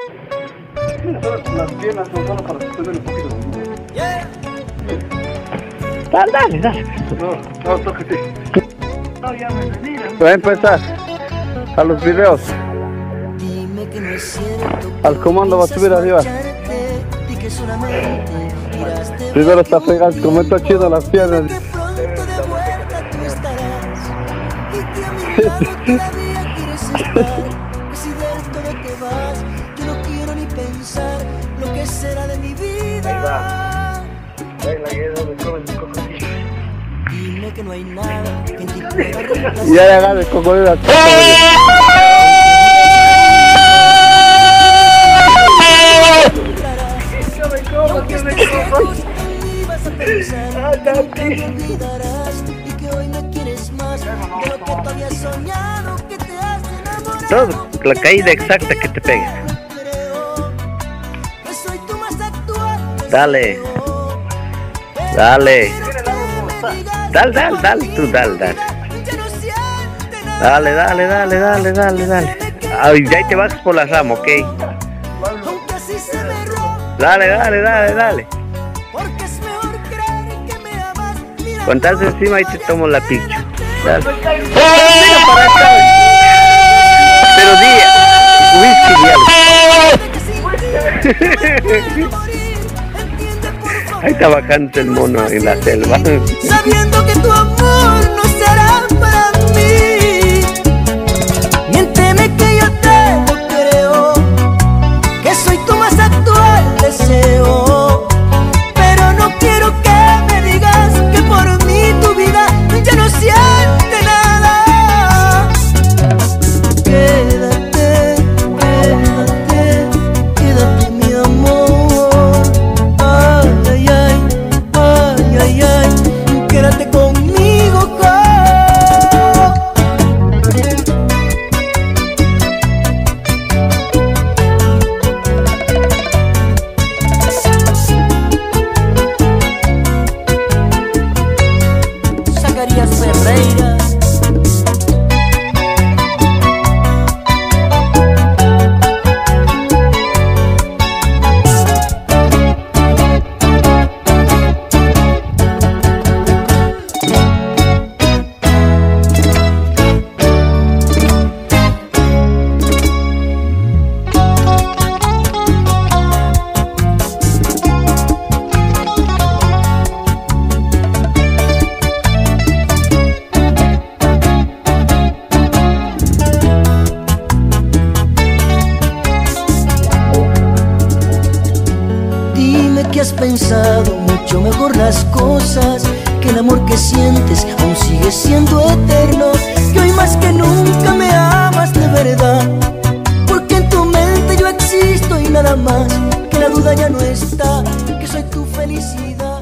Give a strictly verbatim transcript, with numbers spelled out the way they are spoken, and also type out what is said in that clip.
Las piernas son solo para sostener un poquito. Dale, dale, dale. No, no, tócate. No, ya me venía. Voy a empezar a los videos. Al comando va a subir arriba. Primero está pegando, como está chido las piernas. Dime que no hay nada que en ti pueda reemplazar. Y ya agarra el cocodrilo. Todo, la caída exacta que te pegues. Dale. Dale. Dale, dale, dale, tú dale, dale. Dale, dale, dale, dale, dale, dale. Ay, ya te vas por la rama, ok. Dale, dale, dale, dale. Cuando estás encima ahí te tomo la picha. Dale. Mira para acá. Pero di, whisky, diablo. Ahí está bajando el mono en la selva. Sabiendo que tu amor no será para mí. Miénteme que yo te lo creo, que soy tu más actual deseo. Pero no quiero que me digas que por mí tu vida ya no siente nada. Quédate, quédate, quédate mi amor. Ay, ay, ay, ay, ay, quédate conmigo, oh. Zacarías Ferreira. Dime que has pensado mucho mejor las cosas, que el amor que sientes aún sigue siendo eterno, que hoy más que nunca me amas de verdad, porque en tu mente yo existo y nada más, que la duda ya no está, que soy tu felicidad.